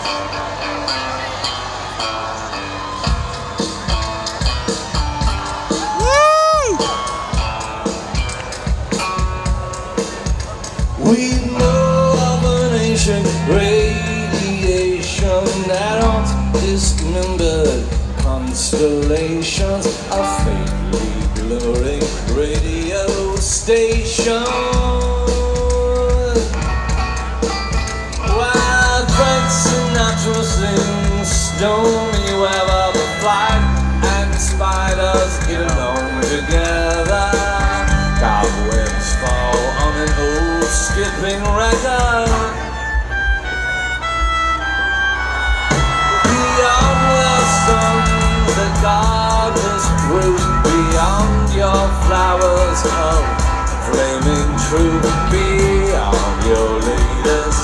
We know of an ancient radiation that haunts dismembered constellations, a faintly glimmering radio station. Wild threats and natural things, stormy weather, the flight and spiders get along together. Cobwebs fall on an old skipping record. Beyond the sun, the gardeners root. Beyond your flowers of flaming truth. Beyond your latest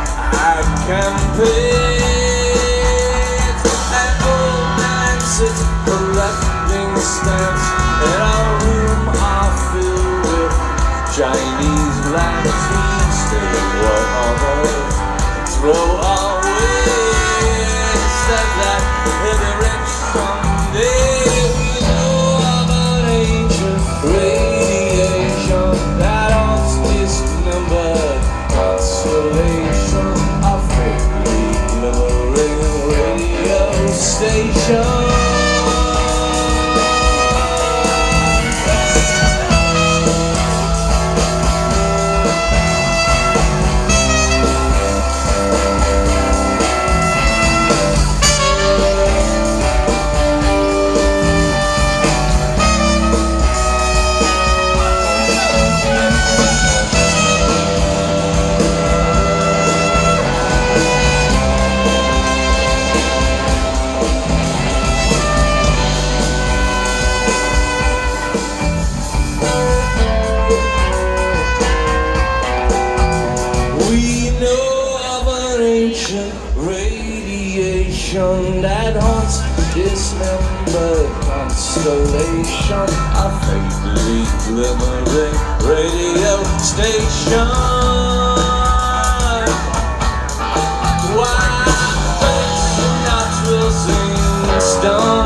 campaigns. An old man sits collecting stamps in a room filled with Chinese lamps. We stay warm, throw away, said that heavy rich someday. We know of an ancient radiation that haunts dismembered constellation, a faintly glimmering radio station. Radiation that haunts dismembered constellation, a faintly glimmering radio station. Wild things and natural things done.